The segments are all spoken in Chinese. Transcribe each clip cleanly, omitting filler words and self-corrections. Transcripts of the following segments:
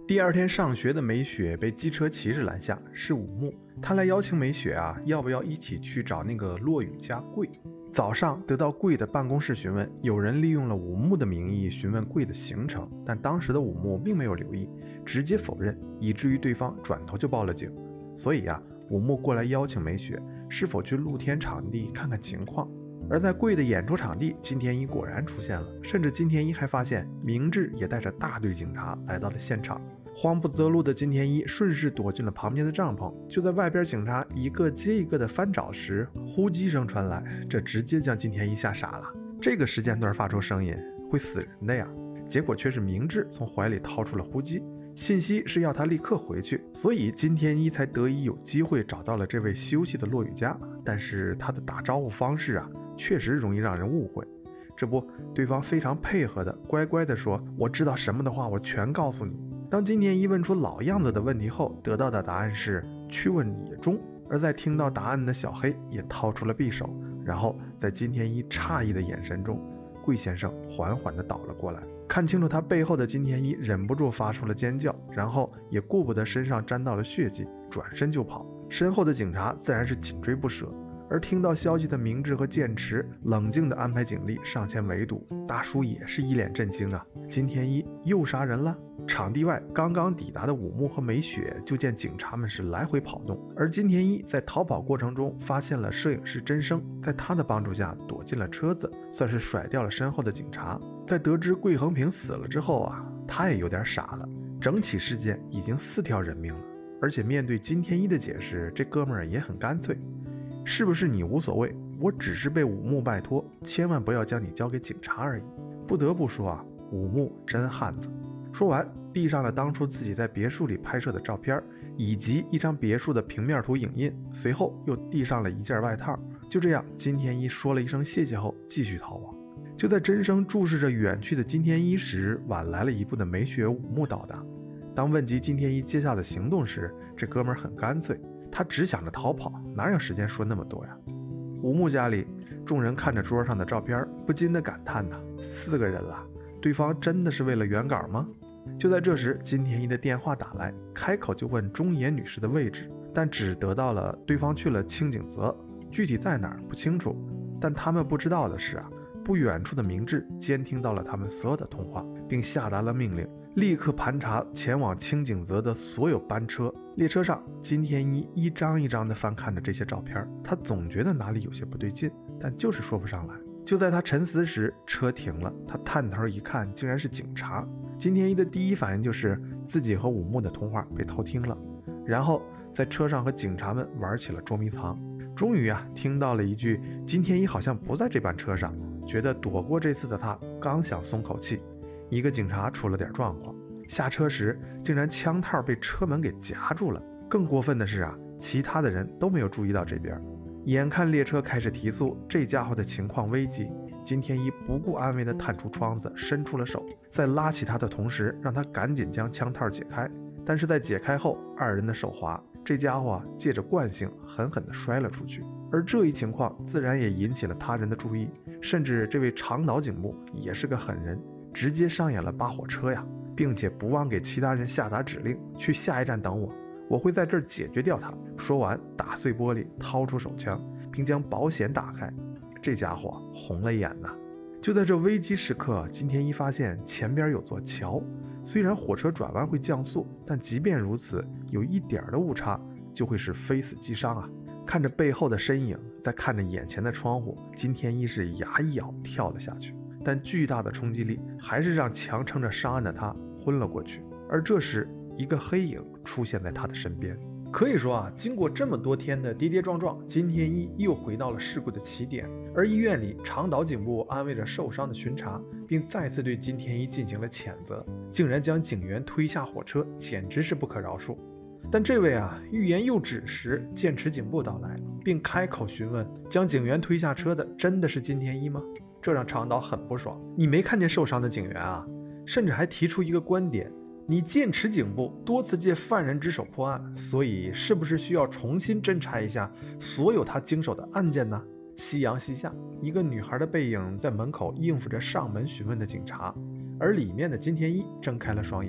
第二天上学的美雪被机车骑士拦下，是武木。他来邀请美雪要不要一起去找那个落雨家贵。早上得到贵的办公室询问，有人利用了武木的名义询问贵的行程，但当时的武木并没有留意，直接否认，以至于对方转头就报了警。所以武木过来邀请美雪是否去露天场地看看情况。而在贵的演出场地，金田一果然出现了，甚至金田一还发现明智也带着大队警察来到了现场。慌不择路的金田一顺势躲进了旁边的帐篷，就在外边警察一个接一个的翻找时，呼机声传来，这直接将金田一吓傻了。这个时间段发出声音会死人的呀！结果却是明智从怀里掏出了呼机，信息是要他立刻回去，所以金田一才得以有机会找到了这位休息的落雨家。但是他的打招呼方式确实容易让人误会。这不，对方非常配合的乖乖的说，我知道什么的话我全告诉你。当金田一问出老样子的问题后，得到的答案是去问野中。而在听到答案的小黑也掏出了匕首，然后在金田一诧异的眼神中，贵先生缓缓地倒了过来。看清楚他背后的金田一忍不住发出了尖叫，然后也顾不得身上沾到了血迹，转身就跑。身后的警察自然是紧追不舍，而听到消息的明智和剑持冷静地安排警力上前围堵。大叔也是一脸震惊金田一又杀人了？场地外刚刚抵达的武木和美雪就见警察们是来回跑动，而金田一在逃跑过程中发现了摄影师真生，在他的帮助下躲进了车子，算是甩掉了身后的警察。在得知桂恒平死了之后他也有点傻了。整起事件已经4条人命了，而且面对金田一的解释，这哥们儿也很干脆，是不是你无所谓，我只是被武木拜托，千万不要将你交给警察而已。不得不说武木真汉子。说完，递上了当初自己在别墅里拍摄的照片，以及一张别墅的平面图影印，随后又递上了一件外套。就这样，金田一说了一声谢谢后，继续逃亡。就在真生注视着远去的金田一时，晚来了一步的美雪武木到达。当问及金田一接下的行动时，这哥们儿很干脆，他只想着逃跑，哪有时间说那么多呀？武木家里，众人看着桌上的照片，不禁的感叹4个人了，对方真的是为了原稿吗？就在这时，金田一的电话打来，开口就问中野女士的位置，但只得到了对方去了清景泽，具体在哪儿不清楚。但他们不知道的是不远处的明智监听到了他们所有的通话，并下达了命令，立刻盘查前往清景泽的所有班车。列车上，金田一一张一张地翻看着这些照片，他总觉得哪里有些不对劲，但就是说不上来。就在他沉思时，车停了，他探头一看，竟然是警察。金田一的第一反应就是自己和武木的通话被偷听了，然后在车上和警察们玩起了捉迷藏。终于听到了一句金田一好像不在这班车上，觉得躲过这次的他刚想松口气，一个警察出了点状况，下车时竟然枪套被车门给夹住了。更过分的是其他的人都没有注意到这边。眼看列车开始提速，这家伙的情况危急，金田一不顾安危地探出窗子，伸出了手，在拉起他的同时，让他赶紧将枪套解开。但是在解开后，二人的手滑，这家伙借着惯性狠狠地摔了出去。而这一情况自然也引起了他人的注意，甚至这位长岛警部也是个狠人，直接上演了扒火车并且不忘给其他人下达指令，去下一站等我会在这儿解决掉他。说完，打碎玻璃，掏出手枪，并将保险打开。这家伙红了眼就在这危机时刻，金田一发现前边有座桥，虽然火车转弯会降速，但即便如此，有一点的误差就会是非死即伤看着背后的身影，再看着眼前的窗户，金田一是牙一咬跳了下去，但巨大的冲击力还是让强撑着上岸的他昏了过去。而这时，一个黑影出现在他的身边。可以说经过这么多天的跌跌撞撞，金田一又回到了事故的起点。而医院里，长岛警部安慰着受伤的巡查，并再次对金田一进行了谴责，竟然将警员推下火车，简直是不可饶恕。但这位欲言又止时，剑持警部到来，并开口询问将警员推下车的真的是金田一吗？这让长岛很不爽，你没看见受伤的警员甚至还提出一个观点，你剑持警部多次借犯人之手破案，所以是不是需要重新侦查一下所有他经手的案件呢？夕阳西下，一个女孩的背影在门口应付着上门询问的警察，而里面的金田一睁开了双眼，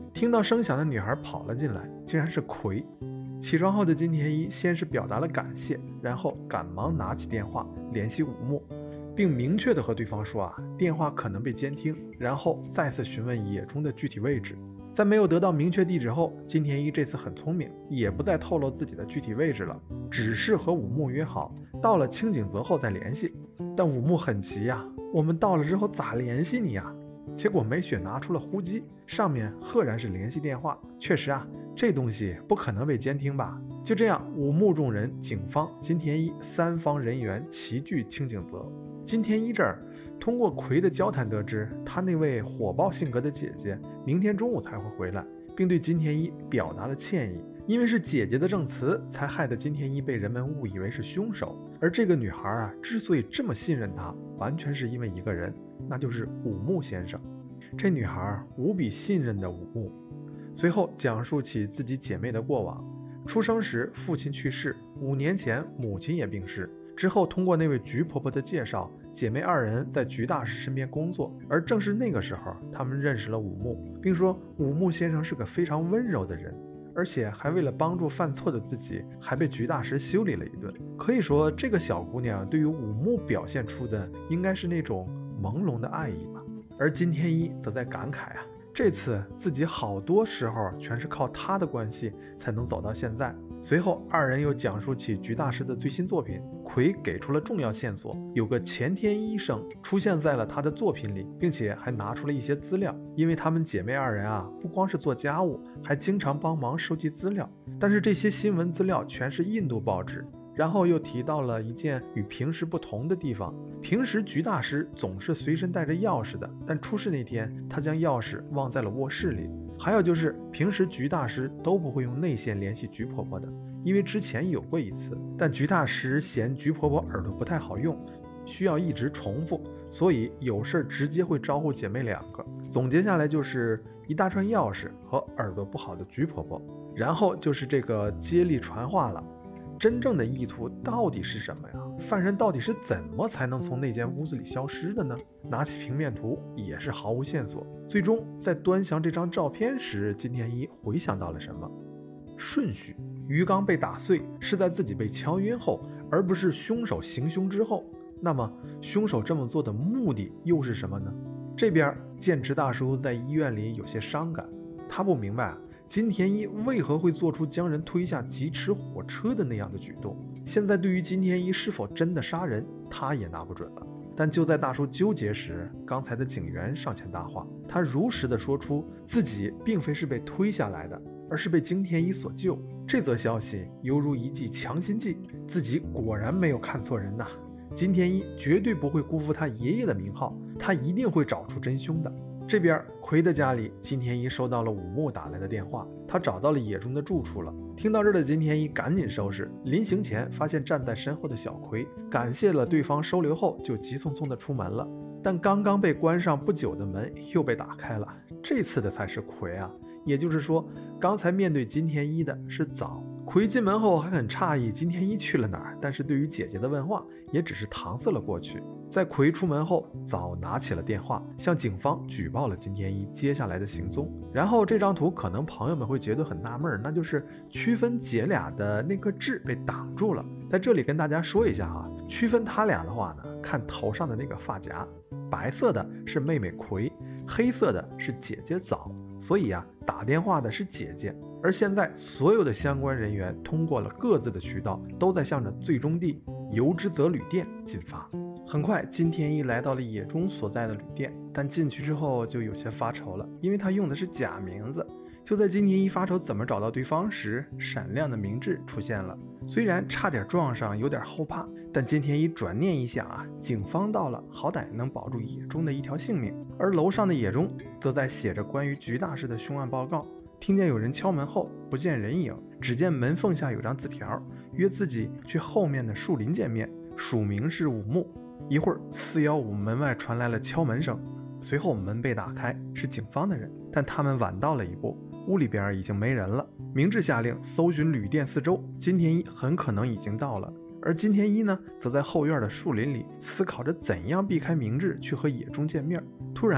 听到声响的女孩跑了进来，竟然是葵。起床后的金田一先是表达了感谢，然后赶忙拿起电话联系武木，并明确地和对方说电话可能被监听，然后再次询问野中的具体位置。在没有得到明确地址后，金田一这次很聪明，也不再透露自己的具体位置了，只是和武木约好到了清景泽后再联系。但武木很急我们到了之后咋联系你结果美雪拿出了呼机，上面赫然是联系电话。确实这东西不可能被监听吧。就这样，武木众人、警方、金田一三方人员齐聚清景泽。金田一这儿通过葵的交谈得知，他那位火爆性格的姐姐明天中午才会回来，并对金田一表达了歉意，因为是姐姐的证词才害得金田一被人们误以为是凶手。而这个女孩之所以这么信任他，完全是因为一个人，那就是武木先生。这女孩无比信任的武木。随后讲述起自己姐妹的过往，出生时父亲去世，5年前母亲也病逝。之后通过那位菊婆婆的介绍，姐妹二人在菊大师身边工作，而正是那个时候，他们认识了武木，并说武木先生是个非常温柔的人，而且还为了帮助犯错的自己，还被菊大师修理了一顿。可以说，这个小姑娘对于武木表现出的应该是那种朦胧的爱意吧。而金田一则在感慨这次自己好多时候全是靠他的关系才能走到现在。随后二人又讲述起菊大师的最新作品，葵给出了重要线索，有个前天医生出现在了他的作品里，并且还拿出了一些资料。因为她们姐妹二人不光是做家务，还经常帮忙收集资料，但是这些新闻资料全是印度报纸。然后又提到了一件与平时不同的地方，平时菊大师总是随身带着钥匙的，但出事那天他将钥匙忘在了卧室里。还有就是平时菊大师都不会用内线联系菊婆婆的，因为之前有过一次，但菊大师嫌菊婆婆耳朵不太好用，需要一直重复，所以有事直接会招呼姐妹两个。总结下来就是一大串钥匙和耳朵不好的菊婆婆，然后就是这个接力传话了。真正的意图到底是什么呀？犯人到底是怎么才能从那间屋子里消失的呢？拿起平面图也是毫无线索。最终在端详这张照片时，金田一回想到了什么？顺序。鱼缸被打碎是在自己被敲晕后，而不是凶手行凶之后。那么凶手这么做的目的又是什么呢？这边剑池大叔在医院里有些伤感，他不明白金田一为何会做出将人推下疾驰火车的那样的举动。现在对于金田一是否真的杀人，他也拿不准了。但就在大叔纠结时，刚才的警员上前搭话，他如实的说出自己并非是被推下来的，而是被金田一所救。这则消息犹如一剂强心剂，自己果然没有看错人呐。金田一绝对不会辜负他爷爷的名号，他一定会找出真凶的。这边葵的家里，金田一收到了武木打来的电话，他找到了野中的住处了。听到这儿的金田一赶紧收拾，临行前发现站在身后的小葵，感谢了对方收留后，就急匆匆的出门了。但刚刚被关上不久的门又被打开了，这次的才是葵也就是说，刚才面对金田一的是早。葵进门后还很诧异金田一去了哪儿，但是对于姐姐的问话也只是搪塞了过去。在葵出门后，早拿起了电话，向警方举报了金田一接下来的行踪。然后这张图可能朋友们会觉得很纳闷，那就是区分姐俩的那颗痣被挡住了。在这里跟大家说一下区分他俩的话呢，看头上的那个发夹，白色的是妹妹葵，黑色的是姐姐早。所以打电话的是姐姐。而现在所有的相关人员通过了各自的渠道，都在向着最终地由之泽旅店进发。很快金田一来到了野中所在的旅店，但进去之后就有些发愁了，因为他用的是假名字。就在金田一发愁怎么找到对方时，闪亮的明智出现了。虽然差点撞上，有点后怕，但金田一转念一想警方到了，好歹能保住野中的一条性命。而楼上的野中则在写着关于菊大师的凶案报告。听见有人敲门后，不见人影，只见门缝下有张字条，约自己去后面的树林见面，署名是武木。一会儿415门外传来了敲门声，随后门被打开，是警方的人，但他们晚到了一步，屋里边已经没人了。明智下令搜寻旅店四周，金田一很可能已经到了。而金田一呢，则在后院的树林里思考着怎样避开明智去和野中见面。突然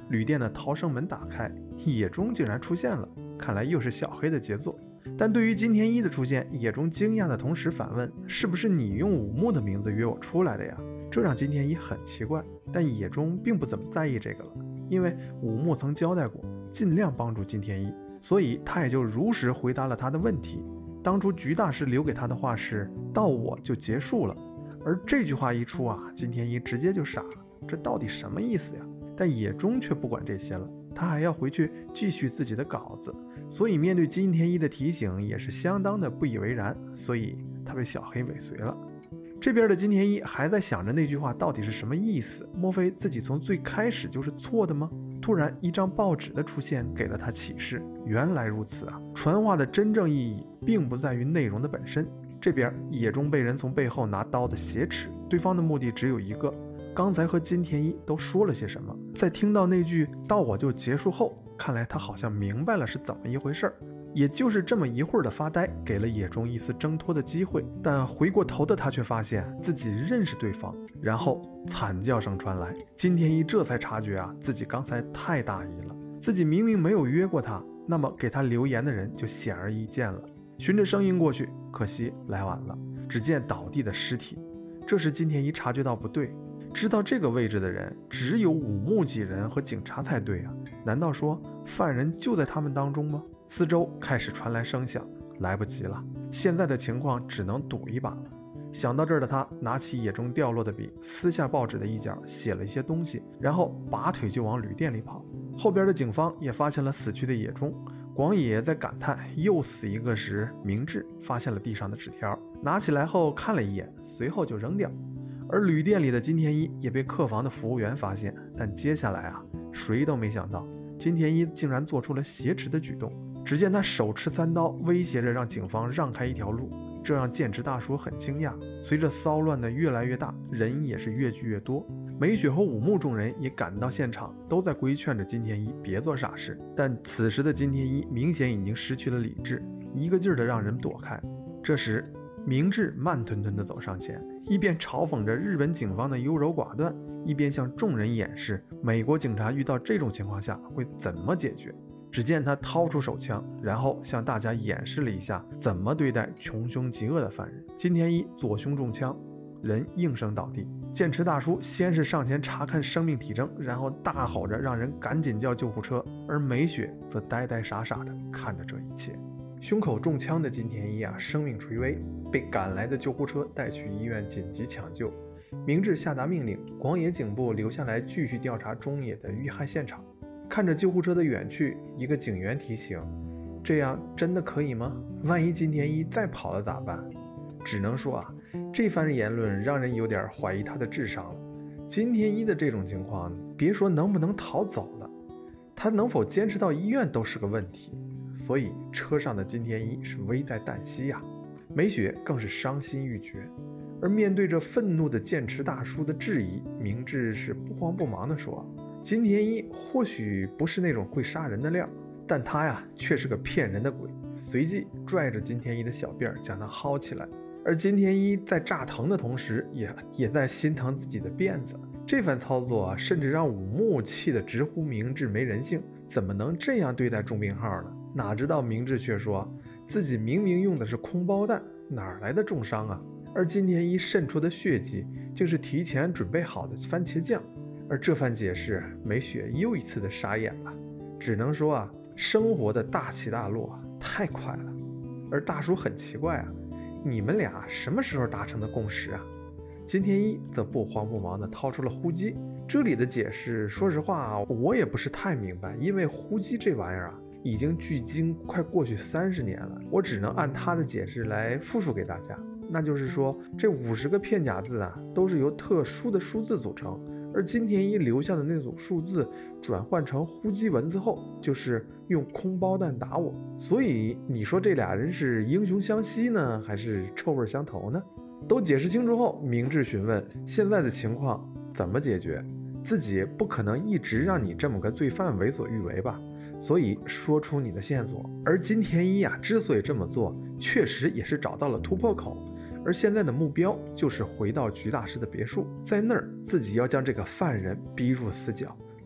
旅店的逃生门打开，野中竟然出现了，看来又是小黑的杰作。但对于金田一的出现，野中惊讶的同时反问：“是不是你用武木的名字约我出来的呀？”这让金田一很奇怪，但野中并不怎么在意这个了，因为武木曾交代过尽量帮助金田一，所以他也就如实回答了他的问题。当初菊大师留给他的话是“到我就结束了”，而这句话一出啊，金田一直接就傻了，这到底什么意思呀？但野中却不管这些了，他还要回去继续自己的稿子，所以面对金田一的提醒也是相当的不以为然，所以他被小黑尾随了。这边的金田一还在想着那句话到底是什么意思，莫非自己从最开始就是错的吗？突然一张报纸的出现给了他启示，原来如此啊！传话的真正意义并不在于内容的本身。这边野中被人从背后拿刀子挟持，对方的目的只有一个，刚才和金田一都说了些什么。在听到那句“到我就结束”后，看来他好像明白了是怎么一回事儿。也就是这么一会儿的发呆，给了野中一丝挣脱的机会，但回过头的他却发现自己认识对方，然后惨叫声传来，金田一这才察觉啊，自己刚才太大意了，自己明明没有约过他，那么给他留言的人就显而易见了。循着声音过去，可惜来晚了，只见倒地的尸体。这时金田一察觉到不对，知道这个位置的人只有武木几人和警察才对啊，难道说犯人就在他们当中吗？四周开始传来声响，来不及了，现在的情况只能赌一把了。想到这儿的他拿起野中掉落的笔，撕下报纸的一角，写了一些东西，然后拔腿就往旅店里跑。后边的警方也发现了死去的野中，广野在感叹又死一个时，明智发现了地上的纸条，拿起来后看了一眼，随后就扔掉。而旅店里的金田一也被客房的服务员发现，但接下来啊，谁都没想到金田一竟然做出了挟持的举动。只见他手持三刀，威胁着让警方让开一条路，这让剑持大叔很惊讶。随着骚乱的越来越大，人也是越聚越多，美雪和武木众人也赶到现场，都在规劝着金田一别做傻事。但此时的金田一明显已经失去了理智，一个劲儿的让人躲开。这时明智慢吞吞地走上前，一边嘲讽着日本警方的优柔寡断，一边向众人演示美国警察遇到这种情况下会怎么解决。只见他掏出手枪，然后向大家演示了一下怎么对待穷凶极恶的犯人。金田一左胸中枪，人应声倒地。剑持大叔先是上前查看生命体征，然后大吼着让人赶紧叫救护车，而美雪则呆呆傻傻地看着这一切。胸口中枪的金田一啊，生命垂危，被赶来的救护车带去医院紧急抢救。明智下达命令，广野警部留下来继续调查中野的遇害现场。看着救护车的远去，一个警员提醒：“这样真的可以吗？万一金田一再跑了咋办？”只能说啊，这番言论让人有点怀疑他的智商了。金田一的这种情况，别说能不能逃走了，他能否坚持到医院都是个问题。所以车上的金田一是危在旦夕呀，美雪更是伤心欲绝。而面对着愤怒的剑持大叔的质疑，明智是不慌不忙地说：“金田一或许不是那种会杀人的料，但他呀却是个骗人的鬼。”随即拽着金田一的小辫将他薅起来，而金田一在炸疼的同时也在心疼自己的辫子。这番操作甚至让武木气得直呼明智没人性，怎么能这样对待重病号呢？哪知道明智却说自己明明用的是空包弹，哪来的重伤啊？而金田一渗出的血迹竟是提前准备好的番茄酱。而这番解释，美雪又一次的傻眼了。只能说生活的大起大落太快了。而大叔很奇怪你们俩什么时候达成的共识啊？金田一则不慌不忙地掏出了呼机。这里的解释，说实话我也不是太明白，因为呼机这玩意儿已经距今快过去30年了，我只能按他的解释来复述给大家。那就是说，这50个片假字都是由特殊的数字组成。而金田一留下的那组数字转换成呼机文字后，就是用空包弹打我。所以你说这俩人是英雄相惜呢，还是臭味相投呢？都解释清楚后，明智询问现在的情况怎么解决，自己不可能一直让你这么个罪犯为所欲为吧，所以说出你的线索。而金田一之所以这么做，确实也是找到了突破口。而现在的目标就是回到菊大师的别墅，在那儿自己要将这个犯人逼入死角，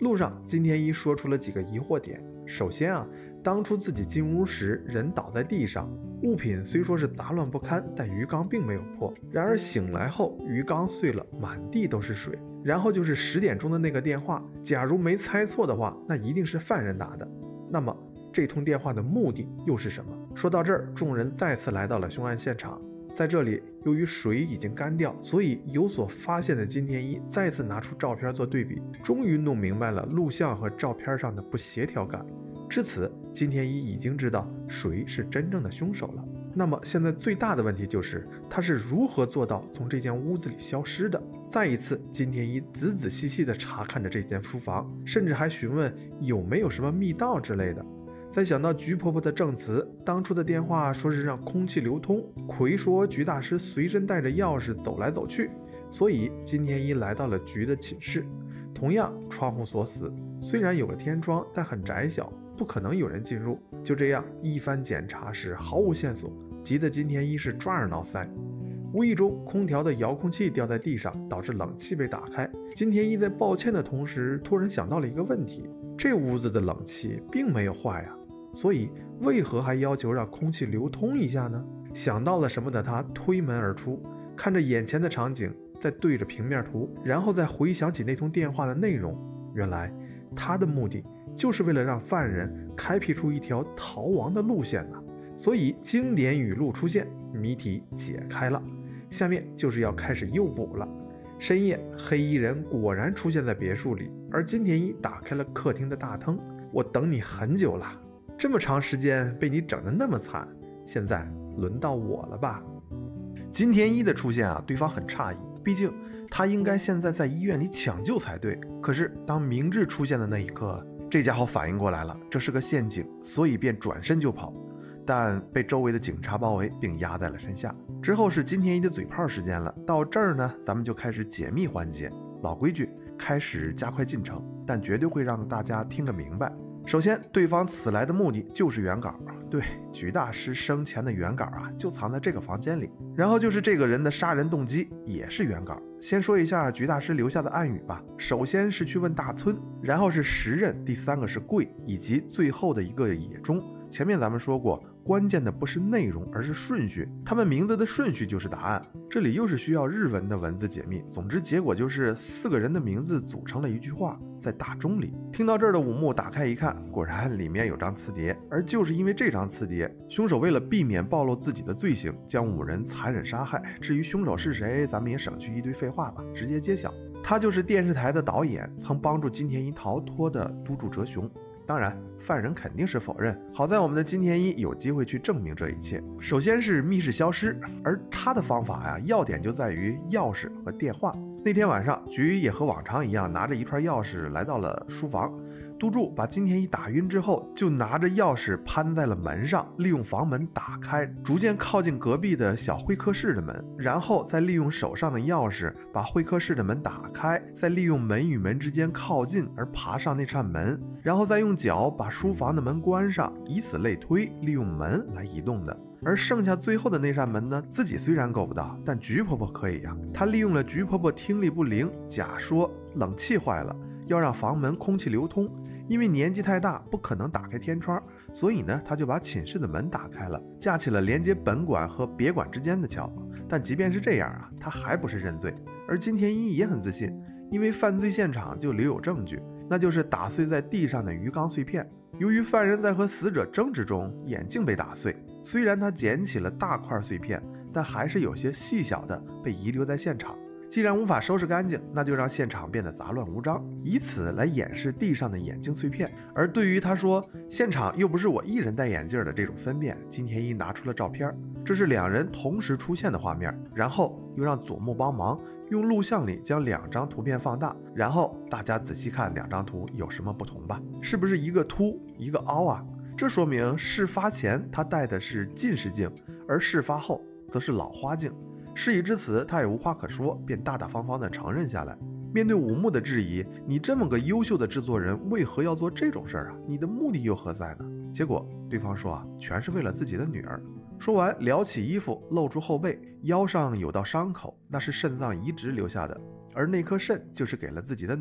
路上，金田一说出了几个疑惑点。首先啊，当初自己进屋时，人倒在地上，物品虽说是杂乱不堪，但鱼缸并没有破。然而醒来后，鱼缸碎了，满地都是水。然后就是10点钟的那个电话，假如没猜错的话，那一定是犯人打的。那么这通电话的目的又是什么？说到这儿，众人再次来到了凶案现场。在这里，由于水已经干掉，所以有所发现的金田一再次拿出照片做对比，终于弄明白了录像和照片上的不协调感。至此，金田一已经知道谁是真正的凶手了。那么现在最大的问题就是他是如何做到从这间屋子里消失的。再一次，金田一仔仔细细地查看着这间书房，甚至还询问有没有什么密道之类的。再想到菊婆婆的证词，当初的电话说是让空气流通，葵说菊大师随身带着钥匙走来走去，所以金田一来到了菊的寝室。同样，窗户锁死，虽然有个天窗，但很窄小，不可能有人进入。就这样一番检查时毫无线索，急得金田一是抓耳挠腮。无意中，空调的遥控器掉在地上，导致冷气被打开。金田一在抱歉的同时，突然想到了一个问题：这屋子的冷气并没有坏呀，所以为何还要求让空气流通一下呢？想到了什么的他推门而出，看着眼前的场景，再对着平面图，然后再回想起那通电话的内容。原来他的目的就是为了让犯人开辟出一条逃亡的路线呢。所以经典语录出现，谜题解开了。下面就是要开始诱捕了。深夜，黑衣人果然出现在别墅里，而金田一打开了客厅的大灯。我等你很久了，这么长时间被你整得那么惨，现在轮到我了吧？金田一的出现啊，对方很诧异，毕竟他应该现在在医院里抢救才对。可是当明智出现的那一刻，这家伙反应过来了，这是个陷阱，所以便转身就跑，但被周围的警察包围并压在了身下。之后是金田一的嘴炮时间了，到这儿呢，咱们就开始解密环节。老规矩，开始加快进程，但绝对会让大家听个明白。首先，对方此来的目的就是原稿，对，菊大师生前的原稿啊，就藏在这个房间里。然后就是这个人的杀人动机也是原稿。先说一下菊大师留下的暗语吧。首先是去问大村，然后是时任，第3个是贵，以及最后的一个野中。前面咱们说过，关键的不是内容，而是顺序。他们名字的顺序就是答案。这里又是需要日文的文字解密。总之，结果就是4个人的名字组成了一句话，在大钟里。听到这儿的武木打开一看，果然里面有张磁碟。而就是因为这张磁碟，凶手为了避免暴露自己的罪行，将5人残忍杀害。至于凶手是谁，咱们也省去一堆废话吧，直接揭晓。他就是电视台的导演，曾帮助金田一逃脱的督助哲雄。当然，犯人肯定是否认。好在我们的金田一有机会去证明这一切。首先是密室消失，而他的方法呀，要点就在于钥匙和电话。那天晚上，菊也和往常一样，拿着一串钥匙来到了书房。督助把金田一打晕之后，就拿着钥匙攀在了门上，利用房门打开，逐渐靠近隔壁的小会客室的门，然后再利用手上的钥匙把会客室的门打开，再利用门与门之间靠近而爬上那扇门，然后再用脚把书房的门关上，以此类推，利用门来移动的。而剩下最后的那扇门呢，自己虽然够不到，但菊婆婆可以呀。她利用了菊婆婆听力不灵，假说冷气坏了，要让房门空气流通。因为年纪太大，不可能打开天窗，所以呢，他就把寝室的门打开了，架起了连接本馆和别馆之间的桥。但即便是这样啊，他还不是认罪。而金田一也很自信，因为犯罪现场就留有证据，那就是打碎在地上的鱼缸碎片。由于犯人在和死者争执中，眼镜被打碎，虽然他捡起了大块碎片，但还是有些细小的被遗留在现场。既然无法收拾干净，那就让现场变得杂乱无章，以此来掩饰地上的眼镜碎片。而对于他说现场又不是我一人戴眼镜的这种分辨，金田一拿出了照片，这是2人同时出现的画面，然后又让佐木帮忙用录像里将2张图片放大，然后大家仔细看2张图有什么不同吧？是不是一个凸一个凹啊？这说明事发前他戴的是近视镜，而事发后则是老花镜。事已至此，他也无话可说，便大大方方地承认下来。面对武木的质疑，你这么个优秀的制作人，为何要做这种事儿啊？你的目的又何在呢？结果对方说啊，全是为了自己的女儿。说完，撩起衣服，露出后背，腰上有道伤口，那是肾脏移植留下的，而那颗肾就是给了自己的女儿。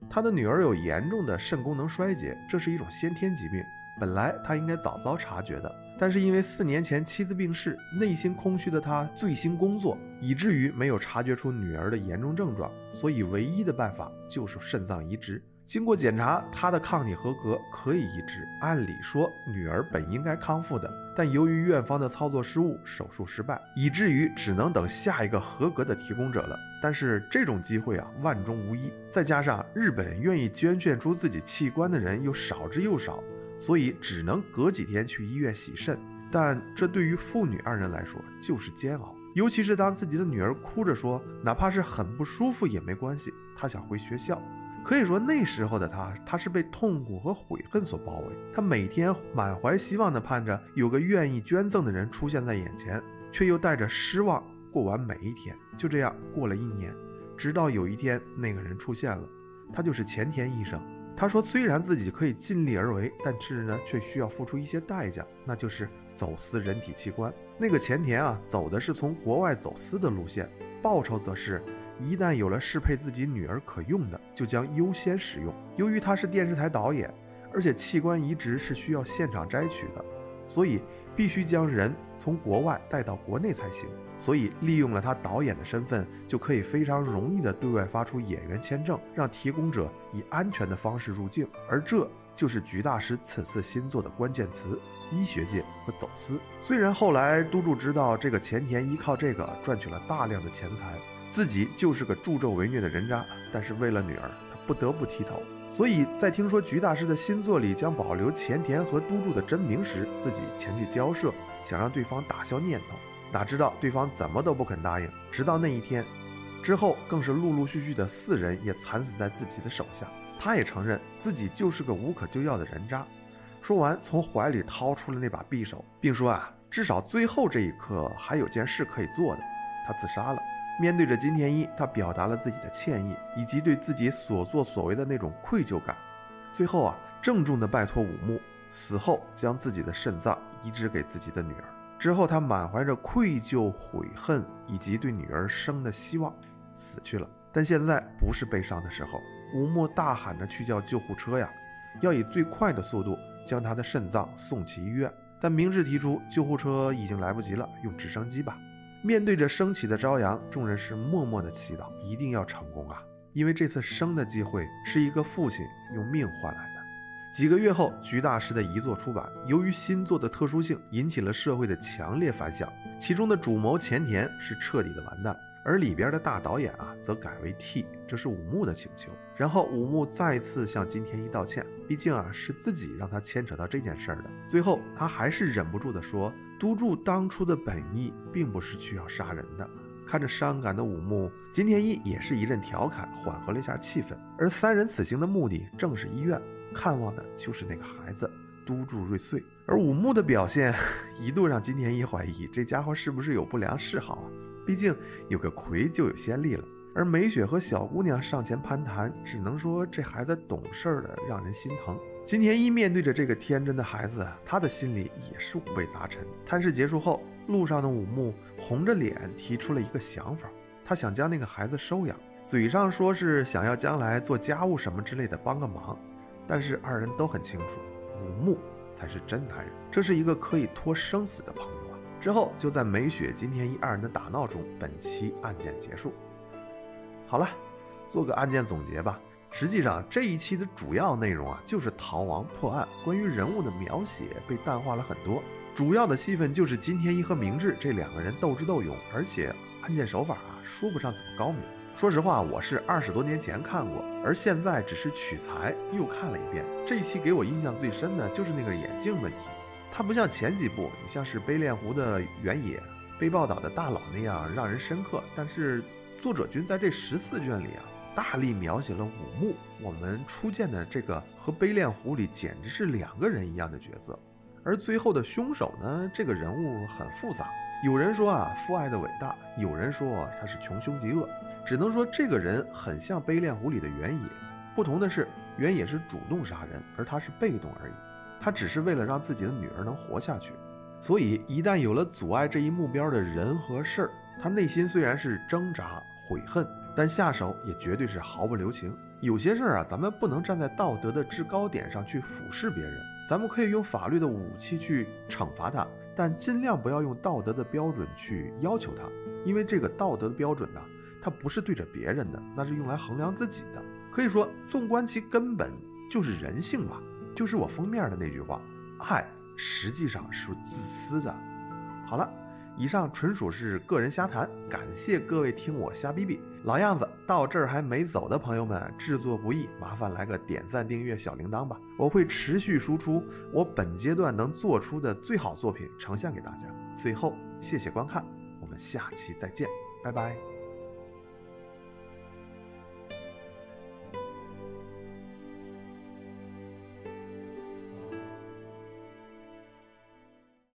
他的女儿有严重的肾功能衰竭，这是一种先天疾病，本来他应该早早察觉的，但是因为4年前妻子病逝，内心空虚的他醉心工作，以至于没有察觉出女儿的严重症状，所以唯一的办法就是肾脏移植。经过检查，他的抗体合格，可以移植。按理说，女儿本应该康复的，但由于院方的操作失误，手术失败，以至于只能等下一个合格的提供者了。但是这种机会万中无一，再加上日本愿意捐献出自己器官的人又少之又少，所以只能隔几天去医院洗肾。但这对于父女2人来说就是煎熬，尤其是当自己的女儿哭着说，哪怕是很不舒服也没关系，她想回学校。可以说那时候的他是被痛苦和悔恨所包围，他每天满怀希望地盼着有个愿意捐赠的人出现在眼前，却又带着失望过完每一天。就这样过了1年，直到有一天那个人出现了，他就是前田医生。他说虽然自己可以尽力而为，但是呢却需要付出一些代价，那就是走私人体器官。那个前田走的是从国外走私的路线，报酬则是一旦有了适配自己女儿可用的，就将优先使用。由于他是电视台导演，而且器官移植是需要现场摘取的，所以必须将人从国外带到国内才行。所以利用了他导演的身份，就可以非常容易地对外发出演员签证，让提供者以安全的方式入境。而这就是菊大师此次新作的关键词：医学界和走私。虽然后来都筑知道这个前田依靠这个赚取了大量的钱财，自己就是个助纣为虐的人渣，但是为了女儿，他不得不剃头。所以在听说菊大师的新作里将保留前田和都筑的真名时，自己前去交涉，想让对方打消念头。哪知道对方怎么都不肯答应，直到那一天之后，更是陆陆续续的4人也惨死在自己的手下。他也承认自己就是个无可救药的人渣。说完，从怀里掏出了那把匕首，并说至少最后这一刻还有件事可以做的，他自杀了。面对着金田一，他表达了自己的歉意，以及对自己所作所为的那种愧疚感。最后郑重地拜托武木，死后将自己的肾脏移植给自己的女儿。之后他满怀着愧疚、悔恨以及对女儿生的希望死去了。但现在不是悲伤的时候，武木大喊着去叫救护车要以最快的速度将他的肾脏送去医院。但明智提出救护车已经来不及了，用直升机吧。面对着升起的朝阳，众人是默默的祈祷一定要成功因为这次生的机会是一个父亲用命换来的。几个月后，菊大师的遗作出版，由于新作的特殊性，引起了社会的强烈反响。其中的主谋前田是彻底的完蛋，而里边的大导演则改为 T， 这是武木的请求。然后武木再次向金田一道歉，毕竟是自己让他牵扯到这件事的。最后他还是忍不住的说，都筑当初的本意并不是需要杀人的。看着伤感的武木，金田一也是一阵调侃，缓和了一下气氛。而3人此行的目的正是医院，看望的就是那个孩子都筑瑞穗。而武木的表现一度让金田一怀疑这家伙是不是有不良嗜好毕竟有个魁就有先例了。而美雪和小姑娘上前攀谈，只能说这孩子懂事的让人心疼。金田一面对着这个天真的孩子，他的心里也是五味杂陈。探视结束后，路上的武木红着脸提出了一个想法，他想将那个孩子收养，嘴上说是想要将来做家务什么之类的帮个忙，但是2人都很清楚，武木才是真男人，这是一个可以托生死的朋友之后就在美雪、金田一2人的打闹中，本期案件结束。好了，做个案件总结吧。实际上这一期的主要内容就是逃亡破案，关于人物的描写被淡化了很多，主要的戏份就是金田一和明智这2个人斗智斗勇，而且案件手法说不上怎么高明。说实话，我是20多年前看过，而现在只是取材又看了一遍。这一期给我印象最深的就是那个眼镜问题，它不像前几部，你像是悲恋湖的原野、被报道的大佬那样让人深刻，但是作者君在这14卷里大力描写了武木，我们初见的这个和悲恋湖里简直是2个人一样的角色。而最后的凶手呢，这个人物很复杂，有人说父爱的伟大，有人说他是穷凶极恶，只能说这个人很像悲恋湖里的原野，不同的是原野是主动杀人，而他是被动而已，他只是为了让自己的女儿能活下去。所以一旦有了阻碍这一目标的人和事儿，他内心虽然是挣扎悔恨，但下手也绝对是毫不留情。 有些事儿啊，咱们不能站在道德的制高点上去俯视别人，咱们可以用法律的武器去惩罚他，但尽量不要用道德的标准去要求他，因为这个道德的标准呢，它不是对着别人的，那是用来衡量自己的。可以说，纵观其根本就是人性吧，就是我封面的那句话，爱实际上是自私的。好了，以上纯属是个人瞎谈，感谢各位听我瞎逼逼。老样子，到这儿还没走的朋友们，制作不易，麻烦来个点赞、订阅、小铃铛吧。我会持续输出我本阶段能做出的最好作品，呈现给大家。最后，谢谢观看，我们下期再见，拜拜。